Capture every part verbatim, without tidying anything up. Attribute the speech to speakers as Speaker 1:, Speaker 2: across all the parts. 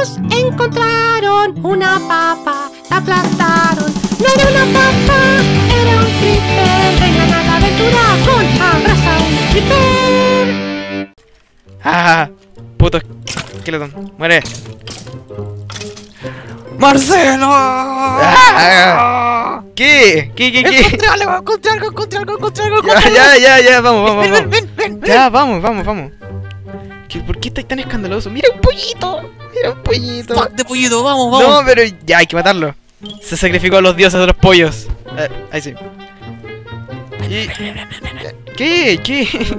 Speaker 1: Todos encontraron una papa, la aplastaron. No era una papa, era un creeper. Vengan a la aventura con Abraza un Creeper.
Speaker 2: ¡Ah! Puto esqueleto. Muere.
Speaker 3: ¡Marcelo!
Speaker 2: Ah, ¿Qué? ¿Qué? ¿Qué? ¿Qué?
Speaker 3: Encontré algo, encontré algo, encontré algo, encontré algo,
Speaker 2: Ya,
Speaker 3: encontré algo.
Speaker 2: ya, ya, ya, vamos, vamos,
Speaker 3: Ven,
Speaker 2: vamos.
Speaker 3: ven, ven, ven.
Speaker 2: Ya, vamos, vamos, vamos. ¿Qué, ¿Por qué estáis tan escandaloso? ¡Mira un pollito! ¡Mira un pollito!
Speaker 3: Fuck de pollito, vamos, vamos.
Speaker 2: No, pero ya hay que matarlo. Se sacrificó a los dioses de los pollos. Eh, ahí sí. Y- ¿Qué? ¿Qué?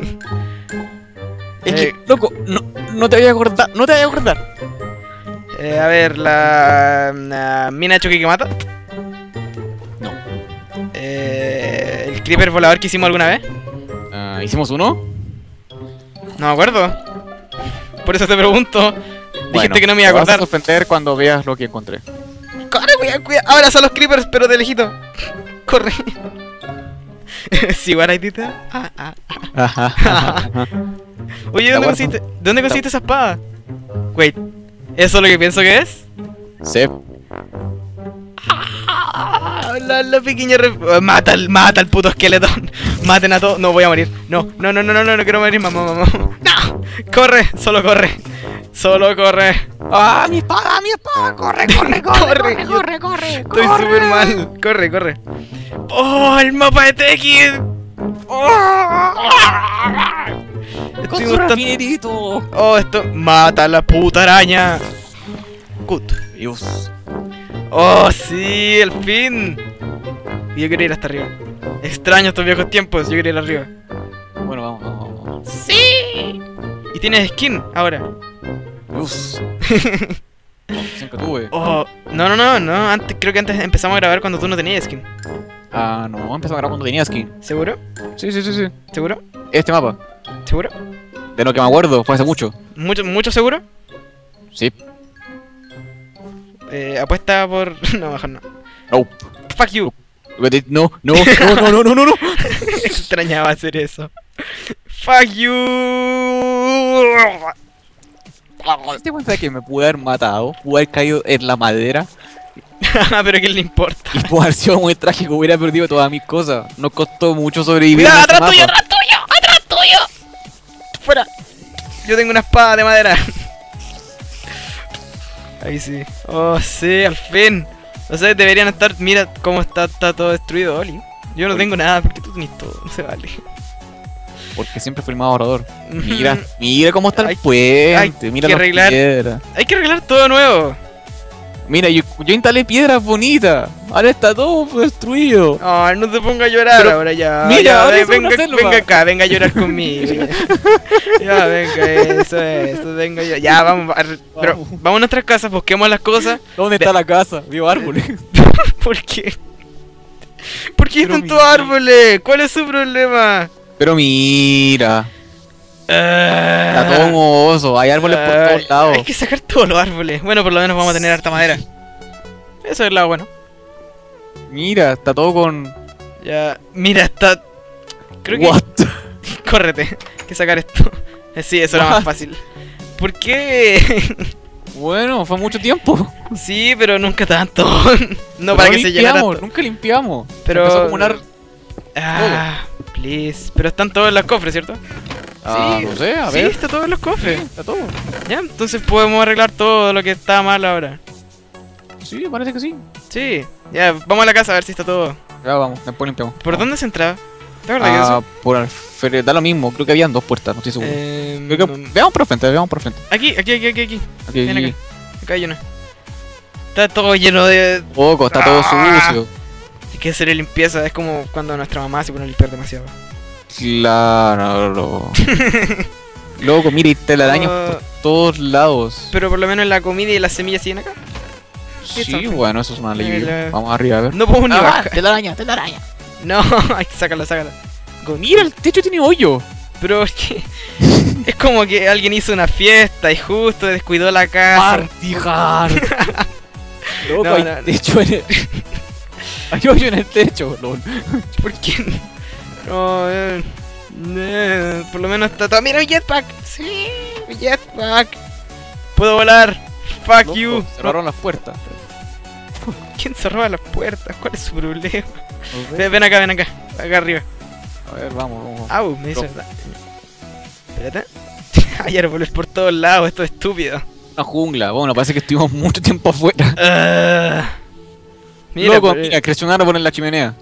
Speaker 3: Es
Speaker 2: Eh,
Speaker 3: que, loco, no, no te voy a acordar, no te voy a acordar.
Speaker 2: eh, a ver, la, la mina choque que mata.
Speaker 3: No.
Speaker 2: Eh, el creeper volador que hicimos alguna vez.
Speaker 3: Ah, ¿hicimos uno?
Speaker 2: No me acuerdo. Por eso te pregunto. Dijiste
Speaker 3: Bueno,
Speaker 2: que no me iba a
Speaker 3: te vas
Speaker 2: acordar.
Speaker 3: sorprender cuando veas lo que encontré.
Speaker 2: Corre, cuidado, cuidado. Ahora son los creepers, pero de lejito. Corre. Sí, what I did there? Ah, ah, ah. Oye, ¿de dónde
Speaker 3: Está
Speaker 2: conseguiste, ¿de dónde conseguiste esa espada? Wait, ¿eso es lo que pienso que es?
Speaker 3: Sí.
Speaker 2: Ah, la, la pequeña ref... oh, mata, al, mata al puto esqueletón. Maten a todos. No, voy a morir. No, no, no, no, no, no, no quiero morir, mamá, mamá. No, corre, solo corre. Solo corre.
Speaker 3: ¡Ah, mi espada, mi espada! ¡Corre, corre, corre,
Speaker 2: Corre,
Speaker 3: corre,
Speaker 2: yo-
Speaker 3: corre, corre!
Speaker 2: Estoy
Speaker 3: corre.
Speaker 2: súper mal. Corre, corre. ¡Oh, el mapa de Tekken!
Speaker 3: ¡Con
Speaker 2: Estoy
Speaker 3: su
Speaker 2: bastante...
Speaker 3: rafinerito!
Speaker 2: Oh, esto... Mata a la puta araña. Good.
Speaker 3: Dios.
Speaker 2: Oh, sí, al fin. Y yo quería ir hasta arriba. Extraño estos viejos tiempos, yo quería ir arriba.
Speaker 3: Bueno, vamos, vamos, vamos.
Speaker 2: ¡Sí! Y tienes skin ahora.
Speaker 3: Dios. Siempre tuve.
Speaker 2: Oh, no, no, no, no. Antes, creo que antes empezamos a grabar cuando tú no tenías skin.
Speaker 3: Ah, no, empezamos a grabar cuando tenía skin.
Speaker 2: ¿Seguro?
Speaker 3: Sí, sí, sí, sí.
Speaker 2: ¿Seguro?
Speaker 3: Este mapa.
Speaker 2: ¿Seguro?
Speaker 3: De lo que me acuerdo, fue hace mucho.
Speaker 2: ¿Mucho, mucho seguro?
Speaker 3: Sí.
Speaker 2: Eh, apuesta por... No, mejor no.
Speaker 3: No.
Speaker 2: Fuck you.
Speaker 3: No, no, no, no, no, no, no, no.
Speaker 2: Extrañaba hacer eso. Fuck you.
Speaker 3: ¿Te das cuenta que me pude haber matado? Pude haber caído en la madera.
Speaker 2: Pero ¿qué le importa?
Speaker 3: Y pudo haber sido muy trágico, hubiera perdido todas mis cosas. Nos costó mucho sobrevivir.
Speaker 2: ¡Cuidado,
Speaker 3: en este
Speaker 2: atrás tuyo,
Speaker 3: mapa.
Speaker 2: atrás tuyo! ¡Atrás tuyo! ¡Fuera! Yo tengo una espada de madera. Ahí sí. Oh, sí, al fin. O sea, deberían estar... Mira cómo está, está todo destruido, Oli. Yo no
Speaker 3: Oli.
Speaker 2: tengo nada, porque tú tenés todo. No se vale.
Speaker 3: Porque siempre fui el más ahorrador.
Speaker 2: Ujú.
Speaker 3: Mira, mira cómo está el
Speaker 2: Hay-
Speaker 3: puente.
Speaker 2: hay
Speaker 3: Mira
Speaker 2: que
Speaker 3: las
Speaker 2: arreglar.
Speaker 3: piedras.
Speaker 2: Hay que arreglar todo nuevo.
Speaker 3: Mira, yo, yo instalé piedras bonitas. Ahora está todo destruido.
Speaker 2: Oh, no te ponga a llorar
Speaker 3: Pero,
Speaker 2: ahora ya.
Speaker 3: mira,
Speaker 2: ya,
Speaker 3: ahora
Speaker 2: ve-
Speaker 3: es una
Speaker 2: venga,
Speaker 3: selva.
Speaker 2: venga acá, venga a llorar conmigo. Ya, ya, venga, eso es, eso, venga yo. Ya, vamos, ar- pero
Speaker 3: Vamos.
Speaker 2: vamos a nuestras casas, busquemos las cosas.
Speaker 3: ¿Dónde está la casa? Vio árboles.
Speaker 2: ¿Por qué? ¿Por qué
Speaker 3: Pero
Speaker 2: están
Speaker 3: mi-
Speaker 2: todos árboles? ¿Cuál es su problema?
Speaker 3: Pero mira. Está
Speaker 2: Ah,
Speaker 3: todo mohoso. Hay árboles por
Speaker 2: ah,
Speaker 3: todos lados.
Speaker 2: Hay que sacar todos los árboles. Bueno, por lo menos vamos a tener harta madera. Eso es el lado bueno.
Speaker 3: Mira, está todo con.
Speaker 2: Ya, mira, está... Creo que...
Speaker 3: What?
Speaker 2: Córrete, hay que sacar esto. Eh, Sí, eso era más
Speaker 3: What?
Speaker 2: fácil. ¿Por qué?
Speaker 3: Bueno, fue mucho tiempo.
Speaker 2: Sí, pero nunca tanto. No
Speaker 3: Pero
Speaker 2: para que se llenara
Speaker 3: limpiamos,
Speaker 2: tanto.
Speaker 3: nunca limpiamos.
Speaker 2: Pero-
Speaker 3: Se empezó a acumular.
Speaker 2: Ah, please. Pero están todos en los cofres, ¿cierto?
Speaker 3: Ah,
Speaker 2: sí,
Speaker 3: no sé, a
Speaker 2: sí,
Speaker 3: ver.
Speaker 2: está todo en los cofres.
Speaker 3: Está todo.
Speaker 2: Ya, entonces podemos arreglar todo lo que está mal ahora.
Speaker 3: Sí, parece que sí.
Speaker 2: Sí, ya, vamos a la casa a ver si está todo.
Speaker 3: Ya vamos, después limpiamos.
Speaker 2: ¿Por
Speaker 3: Vamos.
Speaker 2: dónde se entraba? ¿Te acuerdas de
Speaker 3: Ah,
Speaker 2: eso?
Speaker 3: por alfere- da lo mismo, creo que habían dos puertas, no estoy seguro.
Speaker 2: Eh,
Speaker 3: Creo que- veamos por frente, veamos por frente.
Speaker 2: Aquí, aquí, aquí, aquí, aquí.
Speaker 3: Aquí,
Speaker 2: Ven
Speaker 3: aquí.
Speaker 2: acá. Acá hay una. Está todo lleno de...
Speaker 3: Poco, está todo
Speaker 2: Ah.
Speaker 3: sucio.
Speaker 2: Hay que hacer limpieza, es como cuando nuestra mamá se pone a limpiar demasiado.
Speaker 3: Claro. Loco, mira, y telarañas
Speaker 2: Ah.
Speaker 3: por todos lados.
Speaker 2: Pero por lo menos la comida y las semillas siguen acá.
Speaker 3: Sí,
Speaker 2: something.
Speaker 3: bueno, eso es un alivio.
Speaker 2: Mira.
Speaker 3: Vamos arriba, a ver.
Speaker 2: No podemos ni
Speaker 3: Ah,
Speaker 2: bajar.
Speaker 3: telaraña, telaraña.
Speaker 2: No, hay que sacarla, sácala. Go-
Speaker 3: Mira, el techo tiene hoyo.
Speaker 2: Pero es que... Es como que alguien hizo una fiesta y justo descuidó la casa.
Speaker 3: Martijar. Loco,
Speaker 2: No,
Speaker 3: hay
Speaker 2: no, no.
Speaker 3: techo en el... Hay hoyo en el techo, lol.
Speaker 2: ¿Por qué? No, eh, eh, por lo menos está todo... ¡Mira mi jetpack! ¡Sí! ¡Mi jetpack! ¡Puedo volar! Fuck
Speaker 3: Loco,
Speaker 2: you.
Speaker 3: cerraron las puertas.
Speaker 2: ¿Quién se roba las puertas? ¿Cuál es su problema?
Speaker 3: ¿Los ves?
Speaker 2: Ven, ven acá, ven acá. Acá arriba.
Speaker 3: A ver, vamos, vamos.
Speaker 2: Au, me hizo
Speaker 3: No.
Speaker 2: daño. Espérate. Hay árboles por todos lados, esto es estúpido.
Speaker 3: Una jungla. Bueno, parece que estuvimos mucho tiempo afuera.
Speaker 2: Ah. Mira,
Speaker 3: Loco,
Speaker 2: pero-
Speaker 3: mira, creció un árbol en la chimenea.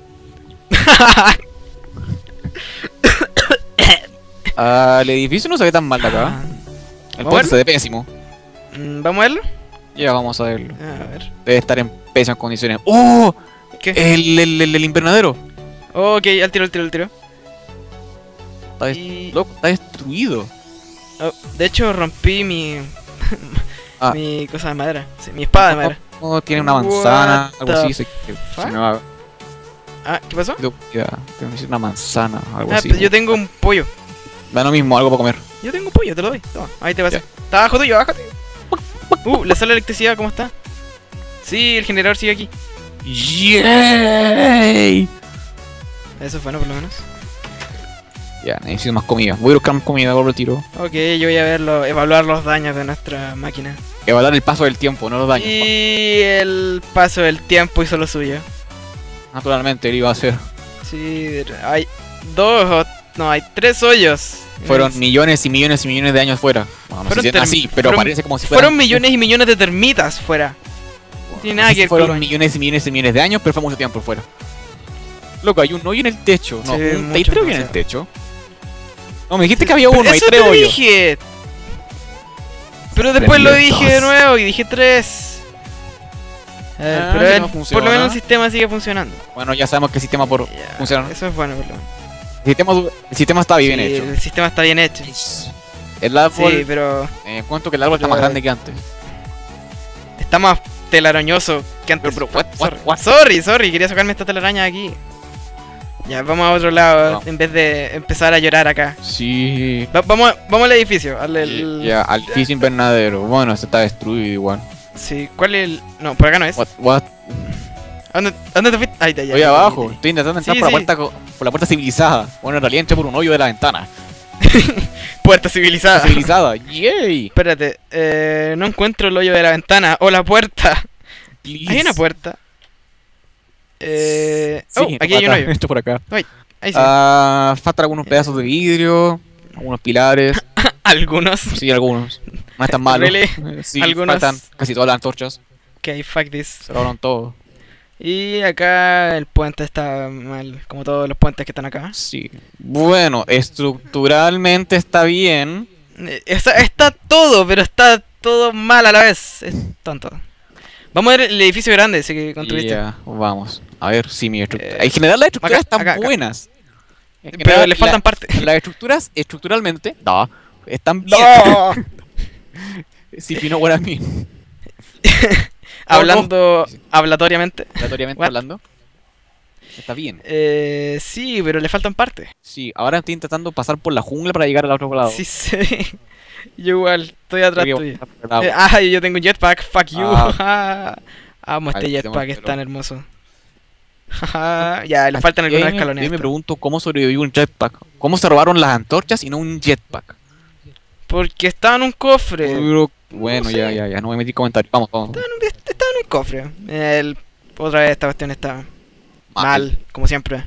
Speaker 3: Ah, el edificio no se ve tan mal de acá. El
Speaker 2: ¿Vamos a
Speaker 3: puente se ve pésimo.
Speaker 2: Mm, ¿Vamos a verlo?
Speaker 3: Ya vamos a verlo.
Speaker 2: A ver.
Speaker 3: Debe estar en pésimas condiciones. ¡Oh!
Speaker 2: ¿Qué?
Speaker 3: El, el, el, el invernadero.
Speaker 2: Ok, al tiro, al tiro, al tiro.
Speaker 3: Está, des-
Speaker 2: Y...
Speaker 3: loco, está destruido.
Speaker 2: oh, de hecho, rompí mi...
Speaker 3: Ah.
Speaker 2: mi cosa de madera. Sí, mi espada de madera.
Speaker 3: Oh, tiene una manzana,
Speaker 2: What
Speaker 3: algo
Speaker 2: the
Speaker 3: así. Se, se,
Speaker 2: fuck?
Speaker 3: se me va.
Speaker 2: Ah, ¿qué pasó?
Speaker 3: Ya, tengo que decir una manzana, algo
Speaker 2: Ah,
Speaker 3: así.
Speaker 2: pues yo tengo un pollo.
Speaker 3: Da lo mismo, algo para comer.
Speaker 2: Yo tengo un pollo, te lo doy. Toma, ahí te vas.
Speaker 3: Ya.
Speaker 2: Está abajo tuyo, abajo tuyo. Uh, le sale electricidad, ¿cómo está? Sí, el generador sigue aquí.
Speaker 3: ¡Yay!
Speaker 2: Eso fue, ¿no? Por lo menos.
Speaker 3: Ya, necesito más comida. Voy a buscar más comida, vuelvo al tiro.
Speaker 2: Ok, yo voy a verlo, evaluar los daños de nuestra máquina.
Speaker 3: Evaluar el paso del tiempo, no los daños.
Speaker 2: Y el paso del tiempo hizo lo suyo.
Speaker 3: Naturalmente, él iba a hacer.
Speaker 2: Sí, hay dos o... no, hay tres hoyos.
Speaker 3: Fueron
Speaker 2: Es-
Speaker 3: millones y millones y millones de años fuera. Bueno, no
Speaker 2: Fueron
Speaker 3: sé si es
Speaker 2: term-
Speaker 3: así, pero
Speaker 2: fueron-
Speaker 3: parece como si
Speaker 2: Fueron
Speaker 3: fueran-
Speaker 2: millones y millones de termitas fuera.
Speaker 3: Bueno,
Speaker 2: tiene
Speaker 3: no
Speaker 2: nada
Speaker 3: sé
Speaker 2: que
Speaker 3: si
Speaker 2: ver con
Speaker 3: fueron
Speaker 2: los años.
Speaker 3: millones y millones y millones de años, pero fue mucho tiempo fuera. Loco, hay un hoyo en el techo. No,
Speaker 2: Sí,
Speaker 3: un,
Speaker 2: mucho,
Speaker 3: hay tres hoyos en el
Speaker 2: demasiado.
Speaker 3: techo. No, me dijiste que había uno,
Speaker 2: Pero
Speaker 3: hay
Speaker 2: eso
Speaker 3: tres
Speaker 2: te
Speaker 3: hoyos.
Speaker 2: dije. Pero después lo
Speaker 3: Prendí
Speaker 2: dije de
Speaker 3: dos.
Speaker 2: nuevo y dije tres. A ver,
Speaker 3: Ah,
Speaker 2: pero
Speaker 3: si
Speaker 2: el-
Speaker 3: no
Speaker 2: por
Speaker 3: funciona.
Speaker 2: lo menos el sistema sigue funcionando.
Speaker 3: Bueno, ya sabemos que el sistema por
Speaker 2: Ya,
Speaker 3: funciona.
Speaker 2: Eso es bueno, por lo menos.
Speaker 3: El sistema, el sistema está bien
Speaker 2: Sí,
Speaker 3: hecho.
Speaker 2: el sistema está bien hecho.
Speaker 3: El árbol,
Speaker 2: Sí, pero
Speaker 3: eh, cuento que el árbol está más
Speaker 2: pero-
Speaker 3: grande que antes.
Speaker 2: está más telarañoso que antes.
Speaker 3: Pero, pero, what, what,
Speaker 2: sorry.
Speaker 3: what?
Speaker 2: sorry, sorry, quería sacarme esta telaraña de aquí. Ya, vamos a otro lado
Speaker 3: Vamos.
Speaker 2: en vez de empezar a llorar acá.
Speaker 3: Sí.
Speaker 2: Va- vamos, vamos al edificio. Al, el-
Speaker 3: Ya, al edificio invernadero. Bueno, este está destruido igual.
Speaker 2: Sí, ¿cuál es el...? No, por acá no es.
Speaker 3: What, what?
Speaker 2: ¿A dónde, a dónde te fuiste? Ahí está, ya.
Speaker 3: Estoy
Speaker 2: ya, ya,
Speaker 3: abajo,
Speaker 2: ya, ya.
Speaker 3: estoy intentando entrar
Speaker 2: Sí,
Speaker 3: por,
Speaker 2: sí.
Speaker 3: La puerta, co- por la puerta civilizada. Bueno, en realidad entré por un hoyo de la ventana.
Speaker 2: Puerta civilizada.
Speaker 3: Civilizada, yay.
Speaker 2: Espérate, eh, no encuentro el hoyo de la ventana o la puerta.
Speaker 3: Please.
Speaker 2: Hay una puerta. Eh...
Speaker 3: Sí,
Speaker 2: oh,
Speaker 3: esto
Speaker 2: aquí
Speaker 3: por
Speaker 2: hay un
Speaker 3: acá,
Speaker 2: hoyo.
Speaker 3: Esto por acá.
Speaker 2: Ahí sí.
Speaker 3: Ah, faltan algunos pedazos de vidrio, algunos pilares.
Speaker 2: Algunos.
Speaker 3: Sí, algunos. No están malos.
Speaker 2: Really?
Speaker 3: Sí,
Speaker 2: Algunos.
Speaker 3: faltan casi todas las antorchas.
Speaker 2: Ok, fuck this.
Speaker 3: Se robaron todo.
Speaker 2: Y acá el puente está mal, como todos los puentes que están acá.
Speaker 3: Sí. Bueno, estructuralmente está bien.
Speaker 2: Eh, Está, está todo, pero está todo mal a la vez. Es tonto. Vamos a ver el edificio grande ese que construiste.
Speaker 3: Ya, vamos. A ver si mi estructura.
Speaker 2: Eh,
Speaker 3: en general las estructuras
Speaker 2: acá,
Speaker 3: están
Speaker 2: acá, acá.
Speaker 3: buenas. En
Speaker 2: Pero
Speaker 3: general,
Speaker 2: le faltan
Speaker 3: la-
Speaker 2: partes.
Speaker 3: Las estructuras, estructuralmente, no, están bien.
Speaker 2: ¡No!
Speaker 3: Si you know what I mean.
Speaker 2: Hablando hablatoriamente.
Speaker 3: Aleatoriamente
Speaker 2: What?
Speaker 3: hablando. Está bien.
Speaker 2: Eh, sí, pero le faltan partes.
Speaker 3: Sí, ahora estoy intentando pasar por la jungla para llegar al otro lado.
Speaker 2: Sí, sí. Yo igual, estoy atrás
Speaker 3: Creo
Speaker 2: tuyo.
Speaker 3: que voy a pasar por el
Speaker 2: Eh,
Speaker 3: agua.
Speaker 2: ah, yo tengo un jetpack, fuck you.
Speaker 3: Ah.
Speaker 2: Amo este
Speaker 3: Ay,
Speaker 2: jetpack,
Speaker 3: tengo-
Speaker 2: es tan hermoso. Ya, le
Speaker 3: Así
Speaker 2: faltan
Speaker 3: que
Speaker 2: algunos escalones.
Speaker 3: Yo me
Speaker 2: a esto.
Speaker 3: pregunto cómo sobrevivió un jetpack. ¿Cómo se robaron las antorchas y no un jetpack?
Speaker 2: Porque estaba en un cofre.
Speaker 3: Pero, bueno,
Speaker 2: no
Speaker 3: ya,
Speaker 2: sé.
Speaker 3: ya, ya, no me metí comentarios. Vamos, vamos.
Speaker 2: Estaba en un, estaba en un cofre. El, otra vez esta cuestión está mal, como siempre.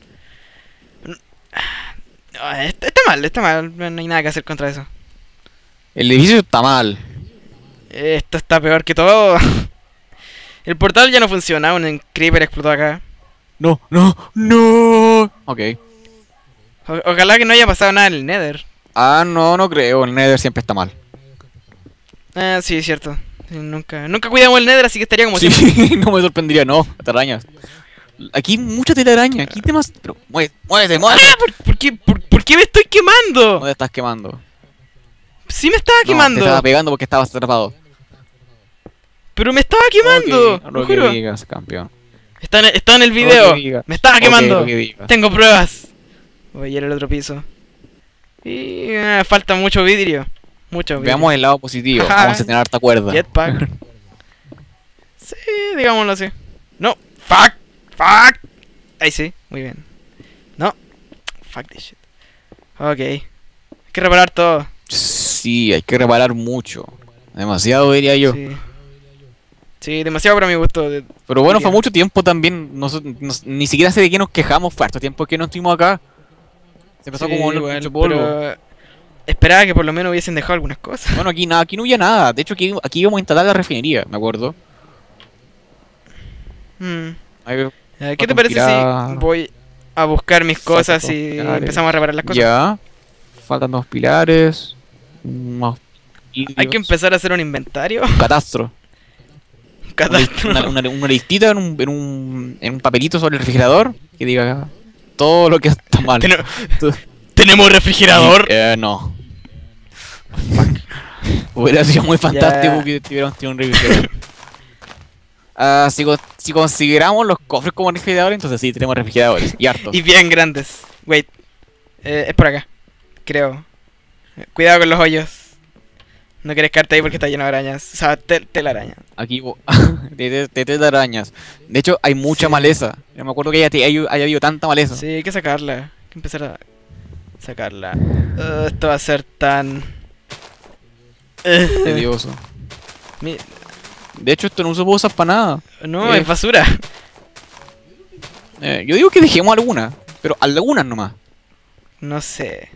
Speaker 2: No, está, está mal, está mal. No hay nada que hacer contra eso.
Speaker 3: El edificio está mal.
Speaker 2: Esto está peor que todo. El portal ya no funciona. Un creeper explotó acá.
Speaker 3: No, no, no. Ok.
Speaker 2: O- ojalá que no haya pasado nada en el Nether.
Speaker 3: Ah, no, no creo. El Nether siempre está mal.
Speaker 2: Ah, sí, es cierto. Sí, nunca, nunca cuidamos el Nether, así que estaría como
Speaker 3: Sí,
Speaker 2: siempre.
Speaker 3: no me sorprendería, no. Telarañas. Aquí hay mucha telaraña. Aquí temas. Pero, muévete, muévete, muévete.
Speaker 2: ¡Ah! ¿Por, por qué, por, por qué me estoy
Speaker 3: No
Speaker 2: quemando?
Speaker 3: te estás quemando.
Speaker 2: Sí me estaba
Speaker 3: No, te
Speaker 2: quemando.
Speaker 3: estaba pegando porque estabas atrapado.
Speaker 2: Pero me estaba quemando.
Speaker 3: Ok,
Speaker 2: lo
Speaker 3: lo que
Speaker 2: juro.
Speaker 3: digas, campeón.
Speaker 2: Está en, está en el
Speaker 3: Lo
Speaker 2: video.
Speaker 3: que digas.
Speaker 2: Me estaba
Speaker 3: Ok,
Speaker 2: quemando.
Speaker 3: lo que digas.
Speaker 2: Tengo pruebas. Voy a ir al otro piso. Y eh, falta mucho vidrio. Mucho vidrio.
Speaker 3: Veamos el lado positivo.
Speaker 2: Ajá.
Speaker 3: Vamos a tener harta cuerda.
Speaker 2: Jetpack. Sí, digámoslo así. No. Fuck. Fuck. Ahí sí. Muy bien. No. Fuck this shit. Ok. Hay que reparar todo.
Speaker 3: Sí, hay que reparar mucho. Demasiado, diría yo.
Speaker 2: Sí. Sí, demasiado para mi gusto. de-
Speaker 3: Pero bueno,
Speaker 2: diría.
Speaker 3: fue mucho tiempo también. Nos, nos- ni siquiera sé de qué nos quejamos. Fue harto tiempo que no estuvimos acá. Se empezó
Speaker 2: Sí,
Speaker 3: como a oler
Speaker 2: igual,
Speaker 3: mucho polvo.
Speaker 2: pero esperaba que por lo menos hubiesen dejado algunas cosas.
Speaker 3: Bueno, aquí nada, aquí no había nada. De hecho, aquí, aquí íbamos a instalar la refinería, me acuerdo.
Speaker 2: Mm.
Speaker 3: Ahí-
Speaker 2: Eh, ¿Qué
Speaker 3: Falta
Speaker 2: te
Speaker 3: un
Speaker 2: parece
Speaker 3: pilar.
Speaker 2: si voy a buscar mis
Speaker 3: Faltan
Speaker 2: cosas
Speaker 3: dos
Speaker 2: y
Speaker 3: pilares.
Speaker 2: empezamos a reparar las cosas?
Speaker 3: Ya. Faltan dos pilares. Unos
Speaker 2: Hay que
Speaker 3: vidrios,
Speaker 2: empezar a hacer un inventario.
Speaker 3: un catastro.
Speaker 2: Un catastro.
Speaker 3: Una, una, una listita en un, en, un, en un papelito sobre el refrigerador que diga todo lo que está mal.
Speaker 2: Ten-
Speaker 3: Todo-
Speaker 2: ¿Tenemos refrigerador?
Speaker 3: Eh, no. Fuck. Hubiera sido muy fantástico
Speaker 2: Ya.
Speaker 3: que tuviéramos tenido un refrigerador. Ah, si, co- si consideramos los cofres como refrigeradores, entonces sí, tenemos refrigeradores. Y hartos.
Speaker 2: Y bien grandes. Wait. Eh, es por acá. Creo. Eh, Cuidado con los hoyos. No quieres quedarte ahí porque está lleno de arañas. O sea, tel telaraña.
Speaker 3: Aquí bo- de, de, de telarañas. De hecho, hay mucha
Speaker 2: Sí.
Speaker 3: maleza. Yo me acuerdo que haya, haya, haya habido tanta maleza.
Speaker 2: Sí, hay que sacarla. Hay que empezar a sacarla. Uh, esto va a ser tan... Uh,
Speaker 3: Tedioso.
Speaker 2: mi-
Speaker 3: De hecho, esto no uso bolsas para nada.
Speaker 2: No,
Speaker 3: Eh.
Speaker 2: es basura.
Speaker 3: Eh, yo digo que dejemos algunas, pero algunas nomás.
Speaker 2: No sé.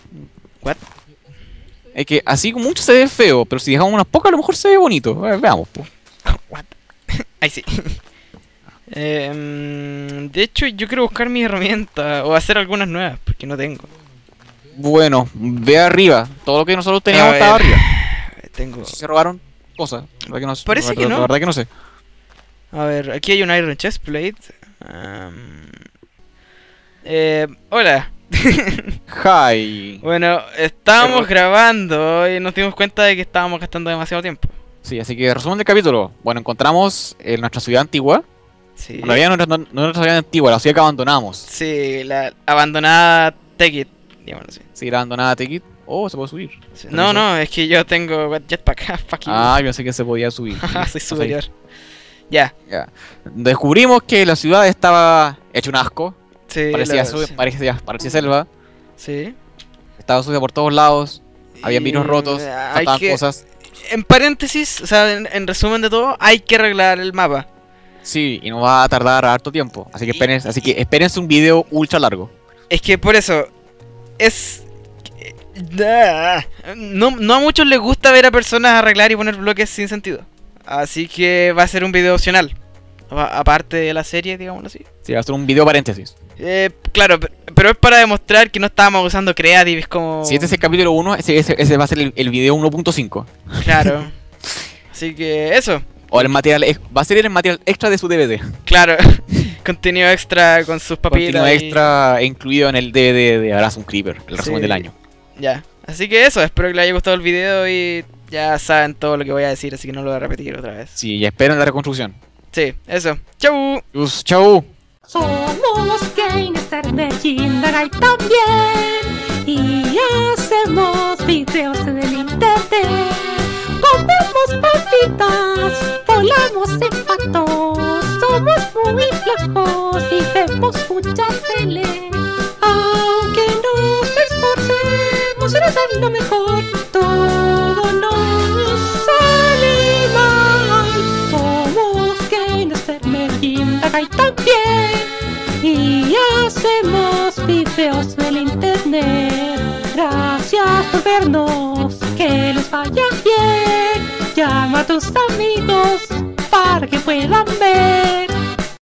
Speaker 3: Es que así como mucho se ve feo, pero si dejamos unas pocas a lo mejor se ve bonito. Eh, veamos, po.
Speaker 2: What? Ahí sí. Eh, mm, de hecho, yo quiero buscar mi herramienta o hacer algunas nuevas, porque no tengo.
Speaker 3: Bueno, ve arriba. Todo lo que nosotros
Speaker 2: A
Speaker 3: teníamos
Speaker 2: ver.
Speaker 3: estaba arriba.
Speaker 2: Tengo.
Speaker 3: Si se robaron cosas. La verdad que no, sé,
Speaker 2: Parece
Speaker 3: la,
Speaker 2: que
Speaker 3: la-
Speaker 2: no.
Speaker 3: La verdad que no sé.
Speaker 2: A ver, aquí hay un Iron Chestplate. Um, eh, hola.
Speaker 3: Hi.
Speaker 2: Bueno, estábamos
Speaker 3: Error.
Speaker 2: grabando y nos dimos cuenta de que estábamos gastando demasiado tiempo.
Speaker 3: Sí, así que resumen del capítulo. Bueno, encontramos en nuestra ciudad antigua.
Speaker 2: Sí.
Speaker 3: En realidad no, no, no nuestra ciudad antigua, la ciudad que abandonamos.
Speaker 2: Sí, la abandonada Tekit, digámoslo así.
Speaker 3: Sí, la abandonada Tekit. Oh, se puede subir.
Speaker 2: Sí. No, no, es que yo tengo jetpack. Fuck you.
Speaker 3: Ah, yo pensé que se podía subir.
Speaker 2: Jaja, soy
Speaker 3: Sí,
Speaker 2: superior. Ya.
Speaker 3: ya. Descubrimos que la ciudad estaba hecha un asco.
Speaker 2: Sí,
Speaker 3: Parecía,
Speaker 2: la-
Speaker 3: su-
Speaker 2: sí.
Speaker 3: parecía, parecía selva.
Speaker 2: Sí.
Speaker 3: Estaba sucia por todos lados. Había
Speaker 2: Y,
Speaker 3: vinos rotos.
Speaker 2: eh, hay
Speaker 3: Faltaban
Speaker 2: que-
Speaker 3: cosas.
Speaker 2: En paréntesis, o sea, en, en resumen de todo, hay que arreglar el mapa.
Speaker 3: Sí, y nos va a tardar harto tiempo. Así que
Speaker 2: Y-
Speaker 3: esperen, así que espérense un video ultra largo.
Speaker 2: Es que por eso, es... No, no a muchos les gusta ver a personas arreglar y poner bloques sin sentido. Así que va a ser un video opcional. A- Aparte de la serie, digámoslo así.
Speaker 3: Sí, va a ser un video paréntesis.
Speaker 2: Eh, claro, pe- pero es para demostrar que no estábamos usando Creative como...
Speaker 3: Si este es el capítulo uno, ese, ese, ese va a ser el, el video uno punto cinco.
Speaker 2: Claro. Así que eso,
Speaker 3: O el material, ex- va a ser el material extra de su D V D.
Speaker 2: claro. Contenido extra con sus papitas.
Speaker 3: Contenido
Speaker 2: y-
Speaker 3: extra incluido en el D V D de Abrazo un Creeper, el resumen
Speaker 2: Sí.
Speaker 3: del año.
Speaker 2: Ya. Así que eso, espero que les haya gustado el video y ya saben todo lo que voy a decir, así que no lo voy a repetir otra vez.
Speaker 3: Sí, y esperen la reconstrucción.
Speaker 2: Sí, eso. ¡Chau!
Speaker 3: Chus, chau.
Speaker 1: Somos Gainster de Jindagai también y hacemos videos en el internet. Comemos papitas, volamos en patos, somos muy flojos y vemos mucha tele. Aunque nos esforcemos en hacer lo mejor, todo nos sale mal. Somos Gainster de Jindagai también y hacemos videos en el internet. Gracias por vernos, que les vaya bien. Llama a tus amigos para que puedan ver.